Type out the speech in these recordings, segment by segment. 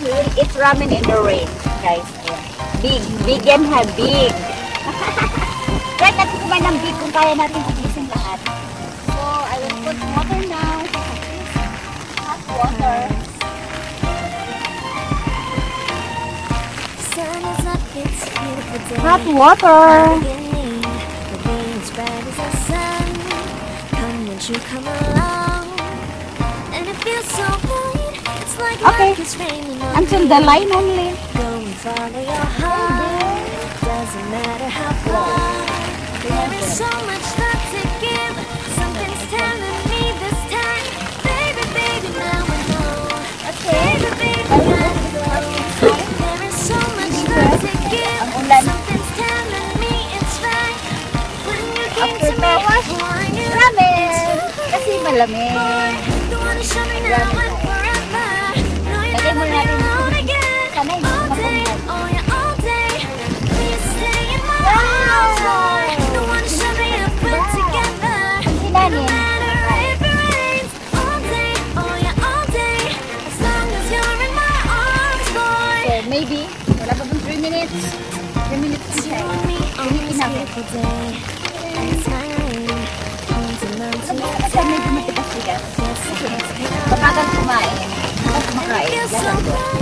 we will eat ramen in the rain, guys. Big, big and have big. Try natin kumain ng big kung kaya natin pagisin lahat. So, I will put water now. Hot water. Hot water. Okay, until the line only. Follow your heart, doesn't matter how far. There is so much love to give. Something's telling me this time. Baby, baby, now I know. Baby, baby, now I know. There is so much love to give. Something's telling me it's right. When you came to me, I knew ramen. Kasi malamig. You wanna show me now and forever. No, you're never be alone again. All day, oh yeah, all day. Please stay in my arms, boy. Don't wanna show me if we're together. No matter if it rains. All day, oh yeah, all day. As long as you're in my arms, boy. So maybe, wala pa bang 3 minutes? 3 minutes na siya. Ulitin namin. Kasi medyo matigas siya. Papagal kumain. Kapag kumakain, lalagyan.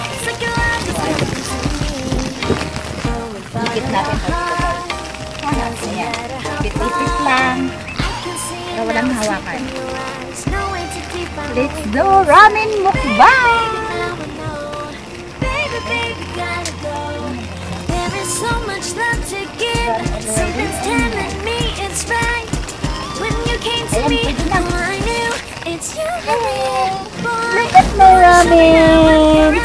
Dikit natin ito. Ayan. Dikit lang. Para walang hawakan. Let's do ramen mukbang! There is so much love to give. Something's telling me it's right. When you came to me, I knew it's you. Look at my ramen!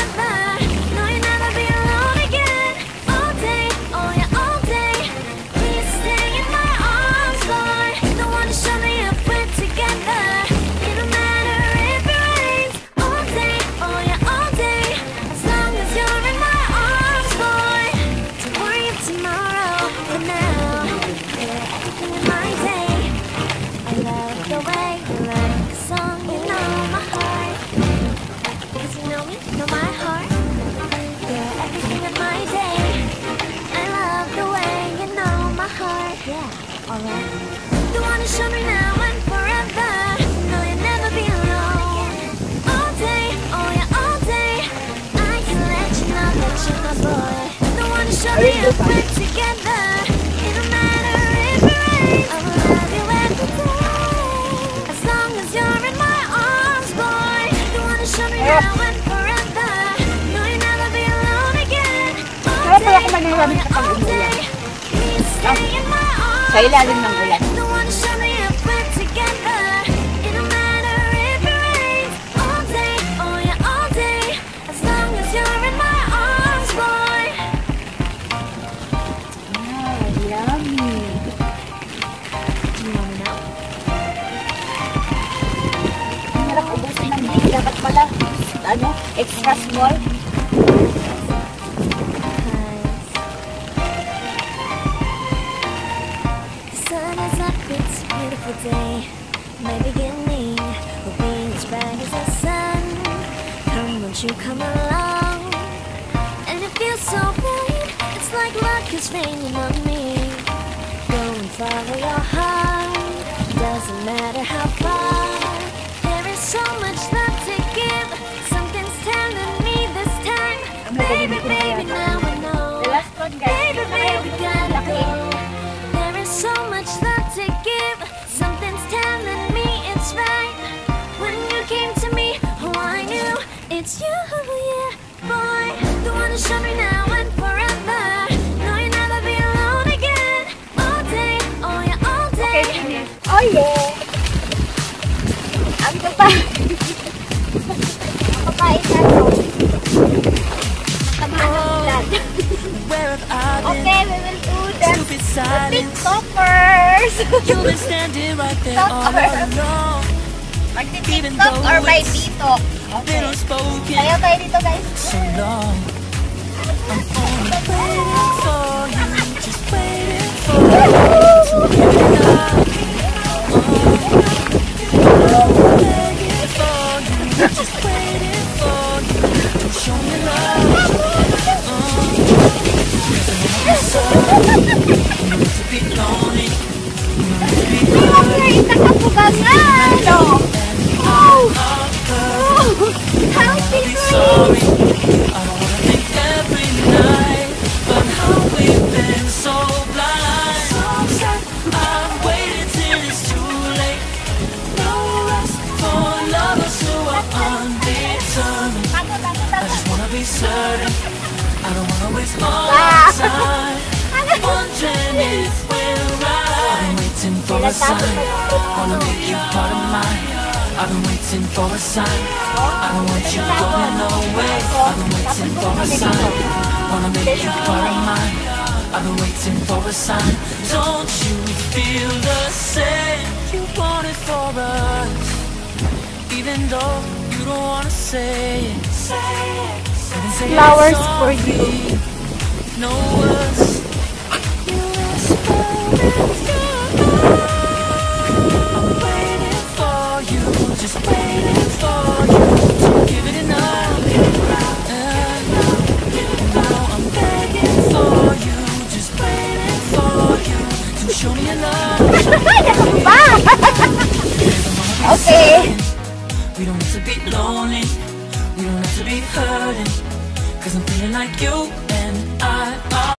Sa ilalim ng ulan. Dapat pala, extra small. The sun is up, it's a beautiful day. My beginning will be as bright as the sun. Come, won't you come along? And it feels so right. It's like luck is raining on me. Go and follow your heart. Doesn't matter how far. There is so much love to give. Something's telling me this time. Baby, baby, now I know. Baby, baby, gotta go. There is so much love to give. Something's telling me it's right. When you came to me, oh, I knew it's you, yeah, boy. Don't wanna show me now and forever. No, you'll never be alone again. All day, oh yeah, all day. Oh yeah. Ang pa. Kapait na ito. Tamaan ng ulan. Okay, we will do that. TikTokers. TikTokers. Mag-TikTok or by TikTok. Okay. Sayo tayo dito, guys. So long. I'm only waiting for you. Just waiting for you. Just waiting for you. Show me Fernando! Oh! Oh! How Be sorry. I don't wanna think every night about how we've been so blind. I've waited till it's too late. No rest for lovers who are undetermined. I just wanna be certain. I don't wanna waste all our time wondering if we're right. I'm waiting for a sign. Wanna make you part of mine. I've been waiting for a sign. I don't want you going away. I've been waiting for a sign. Wanna make you part of mine. I've been waiting for a sign. Don't you feel the same? You want it for us, even though you don't wanna say it. Say Flowers it's for all you. me. No words. You whisper I'm waiting for you, just waiting for you to give it enough. Now I'm begging for you, just waiting for you to show me enough. Okay. We don't have to be lonely, we don't have to be hurting, 'cause I'm feeling like you